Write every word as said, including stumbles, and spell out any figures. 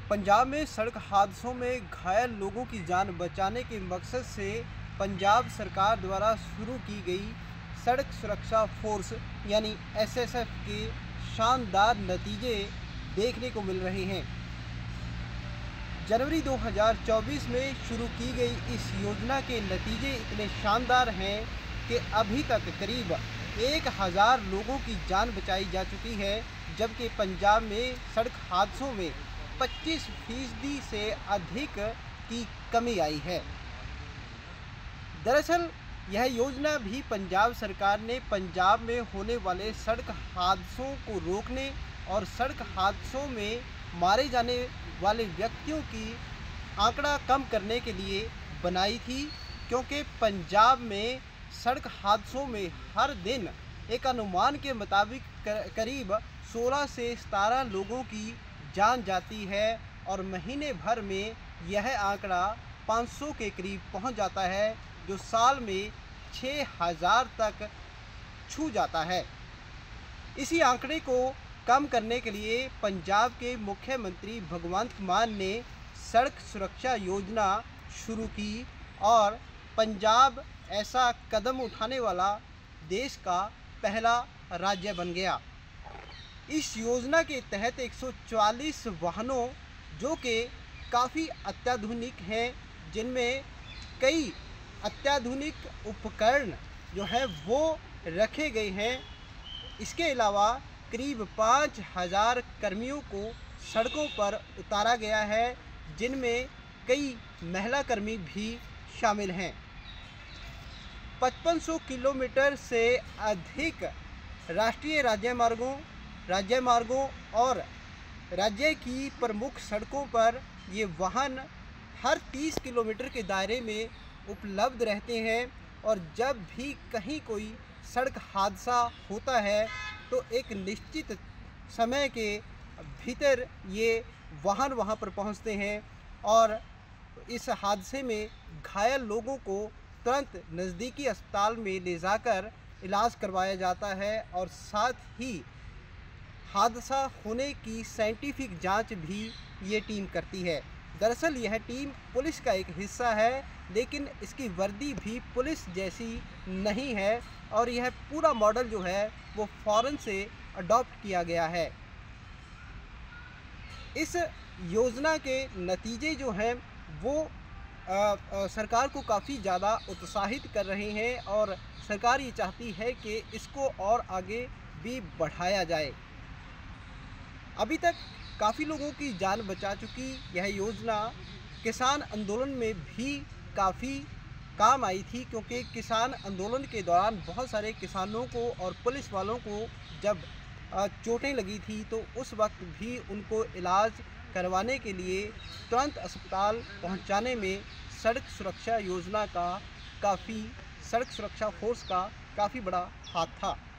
पंजाब में सड़क हादसों में घायल लोगों की जान बचाने के मकसद से पंजाब सरकार द्वारा शुरू की गई सड़क सुरक्षा फोर्स यानी एस एस एफ के शानदार नतीजे देखने को मिल रहे हैं। जनवरी दो हज़ार चौबीस में शुरू की गई इस योजना के नतीजे इतने शानदार हैं कि अभी तक करीब एक हज़ार लोगों की जान बचाई जा चुकी है, जबकि पंजाब में सड़क हादसों में पच्चीस फीसदी से अधिक की कमी आई है। दरअसल यह योजना भी पंजाब सरकार ने पंजाब में होने वाले सड़क हादसों को रोकने और सड़क हादसों में मारे जाने वाले व्यक्तियों की आंकड़ा कम करने के लिए बनाई थी, क्योंकि पंजाब में सड़क हादसों में हर दिन एक अनुमान के मुताबिक करीब सोलह से सतारह लोगों की जान जाती है और महीने भर में यह आंकड़ा पाँच सौ के करीब पहुंच जाता है, जो साल में छः हज़ार तक छू जाता है। इसी आंकड़े को कम करने के लिए पंजाब के मुख्यमंत्री भगवंत मान ने सड़क सुरक्षा योजना शुरू की और पंजाब ऐसा कदम उठाने वाला देश का पहला राज्य बन गया। इस योजना के तहत एक सौ चालीस वाहनों, जो कि काफ़ी अत्याधुनिक हैं, जिनमें कई अत्याधुनिक उपकरण जो है वो रखे गए हैं। इसके अलावा करीब पाँच हज़ार कर्मियों को सड़कों पर उतारा गया है, जिनमें कई महिला कर्मी भी शामिल हैं। पचपन सौ किलोमीटर से अधिक राष्ट्रीय राजमार्गों राज्यमार्गों और राज्य की प्रमुख सड़कों पर ये वाहन हर तीस किलोमीटर के दायरे में उपलब्ध रहते हैं और जब भी कहीं कोई सड़क हादसा होता है तो एक निश्चित समय के भीतर ये वाहन वहां पर पहुंचते हैं और इस हादसे में घायल लोगों को तुरंत नज़दीकी अस्पताल में ले जाकर इलाज करवाया जाता है और साथ ही हादसा होने की साइंटिफिक जांच भी ये टीम करती है। दरअसल यह टीम पुलिस का एक हिस्सा है, लेकिन इसकी वर्दी भी पुलिस जैसी नहीं है और यह पूरा मॉडल जो है वो फॉरेन से अडॉप्ट किया गया है। इस योजना के नतीजे जो हैं वो आ, आ, सरकार को काफ़ी ज़्यादा उत्साहित कर रहे हैं और सरकार ये चाहती है कि इसको और आगे भी बढ़ाया जाए। अभी तक काफ़ी लोगों की जान बचा चुकी यह योजना किसान आंदोलन में भी काफ़ी काम आई थी, क्योंकि किसान आंदोलन के दौरान बहुत सारे किसानों को और पुलिस वालों को जब चोटें लगी थी तो उस वक्त भी उनको इलाज करवाने के लिए तुरंत अस्पताल पहुंचाने में सड़क सुरक्षा योजना का काफ़ी सड़क सुरक्षा फोर्स का काफ़ी बड़ा हाथ था।